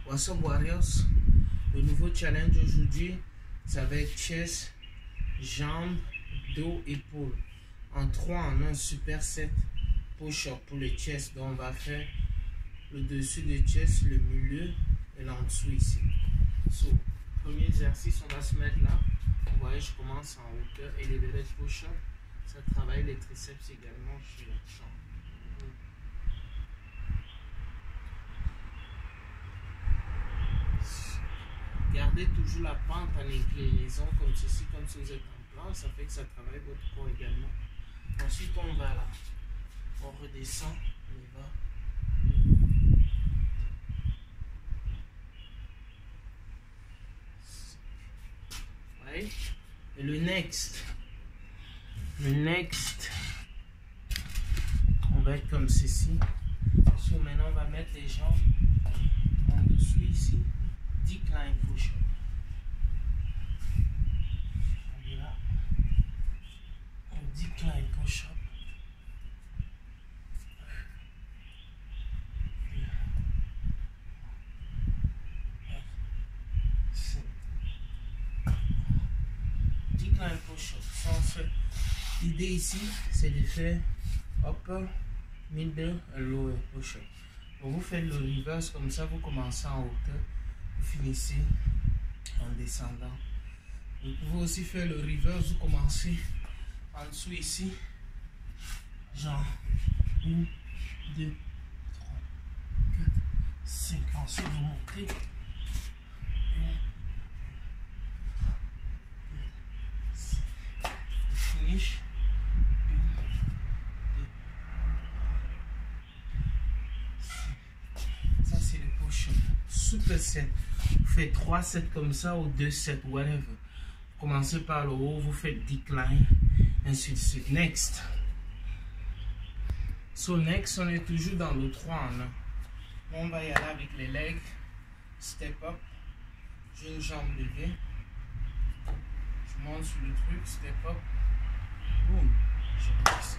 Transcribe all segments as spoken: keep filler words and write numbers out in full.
What's up Warriors? Le nouveau challenge aujourd'hui, ça va être chest, jambes, dos, épaules. En trois en un super set push-up pour le chest. Donc on va faire le dessus de chest, le milieu et l'en dessous ici. So, premier exercice, on va se mettre là. Vous voyez, je commence en hauteur, elevated push-up. Ça travaille les triceps également sur la jambe. Gardez toujours la pente en inclinaison comme ceci, comme si vous êtes en plan. Ça fait que ça travaille votre corps également. Ensuite, on va là. On redescend. On y va. Ouais. Et le next. Le next. On va être comme ceci. So, maintenant, on va mettre les jambes en dessous ici. Decline push-up. On est là. On decline push-up. Decline push-up. L'idée ici, c'est de faire upper, middle et lower push-up. Donc vous faites le reverse comme ça, vous commencez en hauteur. Vous finissez en descendant. Vous pouvez aussi faire le reverse, vous commencez en dessous ici, genre un, deux, trois, quatre, cinq. Ensuite vous montez. un, deux, cinq. Vous finissez. Ça c'est le push-up. Super set. Vous faites trois sets comme ça ou deux sets, whatever. Vous commencez par le haut, vous faites decline, ainsi de suite. Next. So next, on est toujours dans le trois en un. On va y aller avec les legs. Step up. J'ai une jambe levée. Je monte sur le truc, step up. Boom. Je redescends.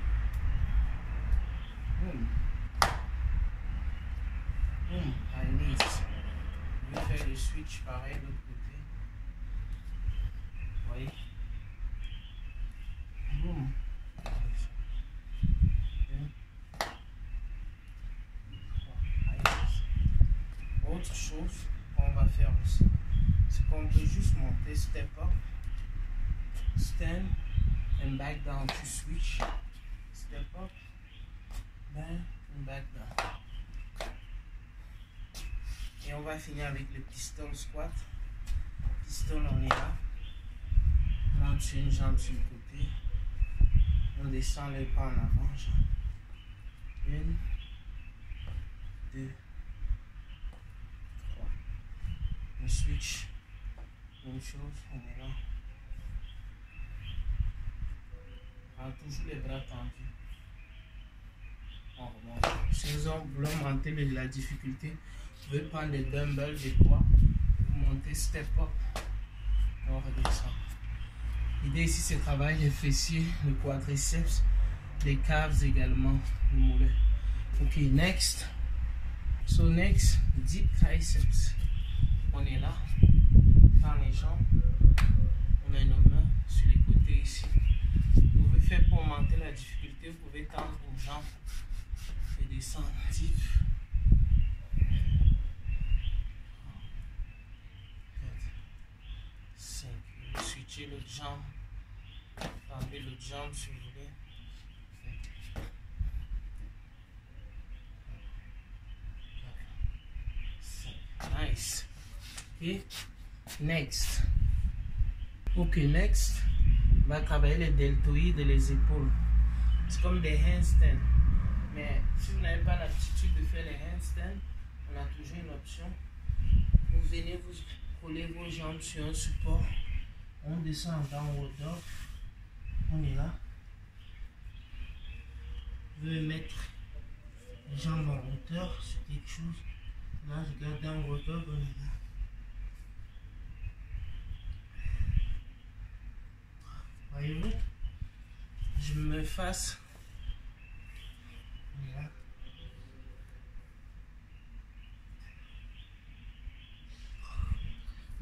Boom. Boom. I need. Je vais faire le switch pareil de l'autre côté. Vous voyez? Boum. Autre chose qu'on va faire aussi, c'est qu'on peut juste monter, step up, stand and back down to switch. Step up, down and back down. Et on va finir avec le pistol squat. Pistol, on est là. On monte sur une jambe sur le côté. On descend les pas en avant. Jambe. Une, deux, trois. On switch. Même chose, on est là. On a toujours les bras tendus. On remonte. Si vous voulez monter la difficulté, vous pouvez prendre les dumbbells, des poids, vous montez step up, on redescend. L'idée ici, c'est travailler les fessiers, le quadriceps, les calves également, le mollet. Ok, next. So next, deep triceps. On est là, par les jambes, on met nos mains sur les côtés ici. Vous pouvez faire pour augmenter la difficulté, vous pouvez tendre vos jambes et descendre deep. Switcher l'autre jambe, enlever l'autre jambe si vous voulez. Nice. Ok, next. Ok, next, on va travailler les deltoïdes et les épaules. C'est comme des handstands. Mais si vous n'avez pas l'aptitude de faire les handstands, on a toujours une option. Vous venez vous coller vos jambes sur un support. On descend dans le hauteur. On est là. Je vais mettre les jambes en hauteur sur quelque chose. Là, je garde dans le hauteur. On est là. Voyez-vous? Je me fasse. On est là.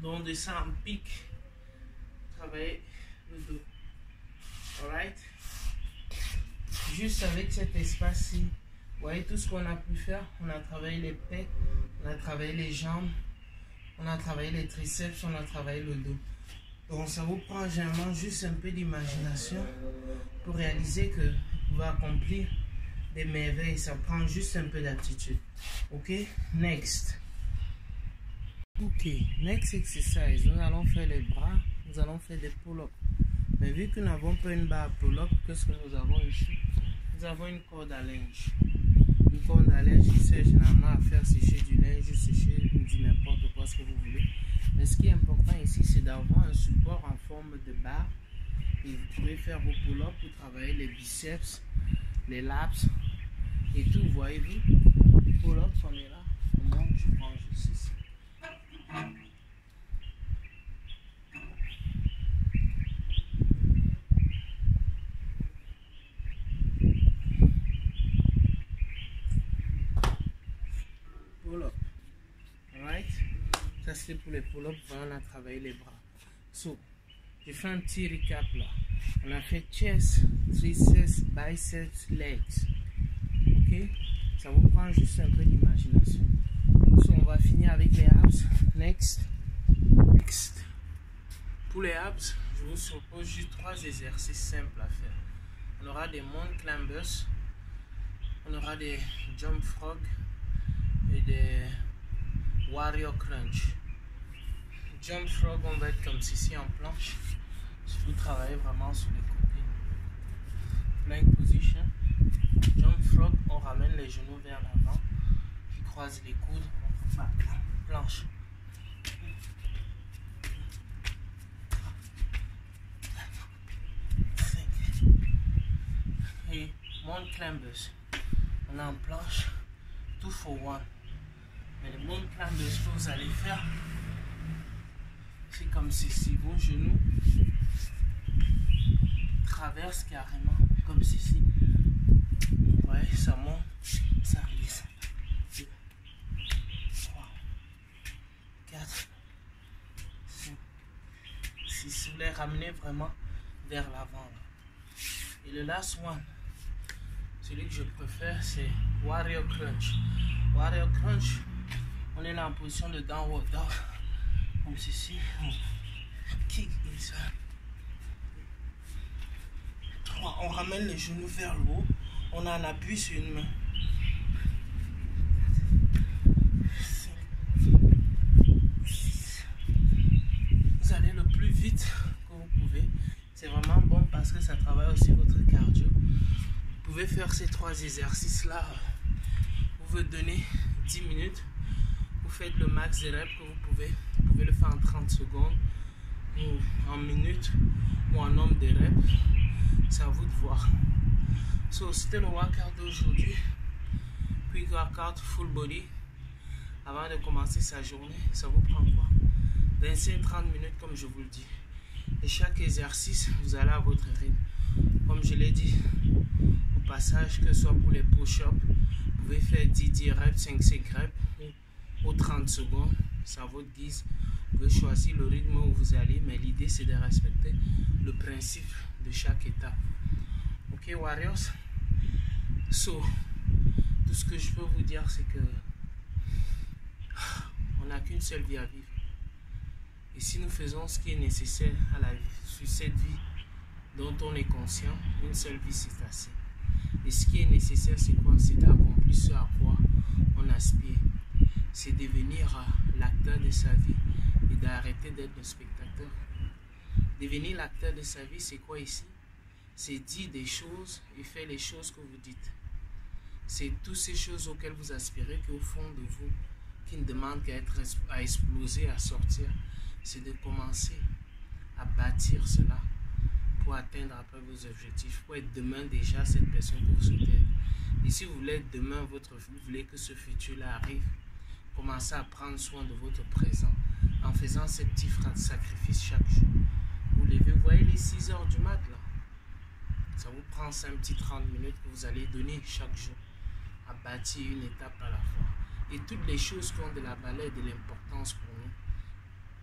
Donc on descend en pic. Travailler le dos. Alright. Juste avec cet espace-ci, vous voyez tout ce qu'on a pu faire. On a travaillé les pecs, on a travaillé les jambes, on a travaillé les triceps, on a travaillé le dos. Donc ça vous prend généralement juste un peu d'imagination pour réaliser que vous pouvez accomplir des merveilles. Ça prend juste un peu d'aptitude. Ok, next. Ok, next exercise. Nous allons faire les bras, nous allons faire des pull-ups. Mais vu que nous n'avons pas une barre pull-up, qu'est-ce que nous avons ici? Nous avons une corde à linge. Une corde à linge qui sert généralement à faire sécher du linge, sécher du n'importe quoi ce que vous voulez. Mais ce qui est important ici, c'est d'avoir un support en forme de barre. Et vous pouvez faire vos pull-ups pour travailler les biceps, les laps et tout. Voyez-vous, pull-ups, on est là. On monte, je prends juste ici. Pull-up. Alright? Ça c'est pour les pull-ups, on a travaillé les bras. So, je fais un petit recap là. On a fait chest, triceps, biceps, legs. Ok? Ça vous prend juste un peu d'imagination. So, on va finir avec les abs. Next. Next. Pour les abs, je vous propose juste trois exercices simples à faire. On aura des mountain climbers, on aura des jump frog et des warrior crunch. Jump frog, on va être comme ceci en planche. Si vous travaillez vraiment sur les côtés. Plank position. Jump frog, on ramène les genoux vers l'avant. Puis croise les coudes. On va planche. Et mountain climbers. On est en planche. Two for one. Mais les mountain climbers que vous allez faire, c'est comme ceci. Vos genoux traversent carrément comme ceci. Vous voyez, ça monte, ça glisse. deux, trois, quatre, cinq, six. Vous les ramenez vraiment vers l'avant. Et le last one, celui que je préfère, c'est Warrior Crunch. Warrior Crunch, on est là en position de downward dog. Comme ceci, on kick inside. trois. On ramène les genoux vers le haut. On a un appui sur une main. cinq, six. Vous allez le plus vite que vous pouvez. C'est vraiment bon parce que ça travaille aussi votre cardio. Vous pouvez faire ces trois exercices-là. Vous vous donnez dix minutes. Vous faites le max de reps que vous pouvez. Vous pouvez le faire en trente secondes, ou en minutes, ou en nombre de reps. C'est à vous de voir. So, c'était le workout d'aujourd'hui. Quick workout, full body. Avant de commencer sa journée, ça vous prend quoi? vingt-cinq à trente minutes comme je vous le dis. Et chaque exercice, vous allez à votre rythme. Comme je l'ai dit au passage, que ce soit pour les push-ups, vous pouvez faire dix, dix reps, cinq, cinq reps, ou trente secondes. C'est à votre guise. Vous pouvez choisir le rythme où vous allez, mais l'idée c'est de respecter le principe de chaque étape. Ok, Warriors? So, tout ce que je peux vous dire, c'est que on n'a qu'une seule vie à vivre. Et si nous faisons ce qui est nécessaire à la vie, sur cette vie dont on est conscient, une seule vie c'est assez. Et ce qui est nécessaire, c'est quoi? C'est d'accomplir ce à quoi on aspire. C'est devenir l'acteur de sa vie et d'arrêter d'être le spectateur. Devenir l'acteur de sa vie, c'est quoi ici? C'est dire des choses et faire les choses que vous dites. C'est toutes ces choses auxquelles vous aspirez qu'au fond de vous, qui ne demandent qu'à être à exploser, à sortir, c'est de commencer à bâtir cela pour atteindre après vos objectifs, pour être demain déjà cette personne que vous souhaitez. Et si vous voulez être demain, votre, vous voulez que ce futur-là arrive, commencez à prendre soin de votre présent en faisant ces petits sacrifices chaque jour. Vous levez, vous voyez les six heures du mat là. Ça vous prend cinq petits trente minutes que vous allez donner chaque jour à bâtir une étape à la fois. Et toutes les choses qui ont de la valeur et de l'importance pour nous,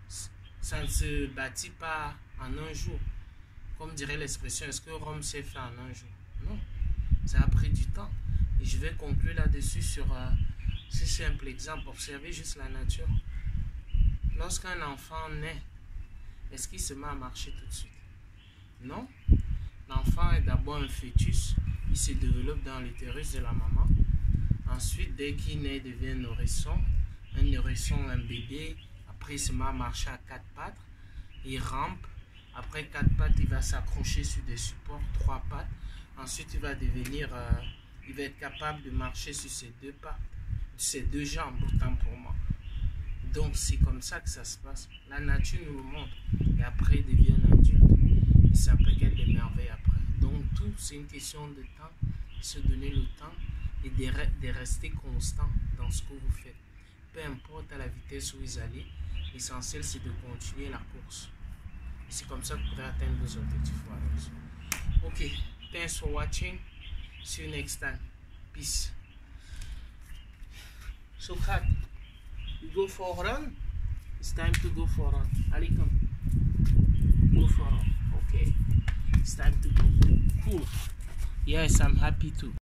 ça ne se bâtit pas en un jour. Comme dirait l'expression, est-ce que Rome s'est fait en un jour? Non, ça a pris du temps. Et je vais conclure là-dessus sur euh, ce simple exemple. Observez juste la nature. Lorsqu'un enfant naît, est-ce qu'il se met à marcher tout de suite? Non. L'enfant est d'abord un fœtus. Il se développe dans l'utérus de la maman. Ensuite, dès qu'il naît, il devient un nourrisson. Un nourrisson, un bébé. Après, il se met à marcher à quatre pattes. Il rampe. Après quatre pattes, il va s'accrocher sur des supports, trois pattes. Ensuite, il va devenir, euh, il va être capable de marcher sur ses deux pattes, ses deux jambes, autant pour moi. Donc, c'est comme ça que ça se passe. La nature nous le montre. Et après, il devient un adulte. Il s'appelle des merveilles après. Donc, tout, c'est une question de temps. Se donner le temps et de, re de rester constant dans ce que vous faites. Peu importe à la vitesse où vous allez, l'essentiel, c'est de continuer la course. C'est comme ça que vous pourrez atteindre vos objectifs. Ok, thanks for watching. See you next time. Peace. So, cat, you go for a run. It's time to go for a run. Allez, come. Go for a run. Okay. It's time to go. Cool. Yes, I'm happy too.